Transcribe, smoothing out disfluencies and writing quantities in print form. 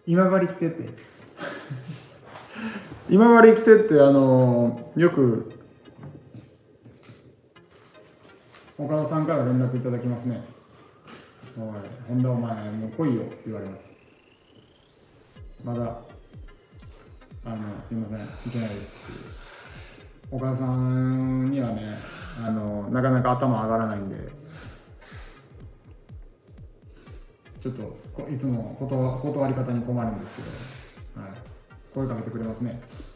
今治来てって今治来てってよく岡田さんから連絡いただきますね。おい、本田お前もう来いよって言われます。まだすいません、いけないですっていう。岡田さんにはね、なかなか頭上がらないんで、ちょっといつも断り方に困るんですけど、はい、声かけてくれますね。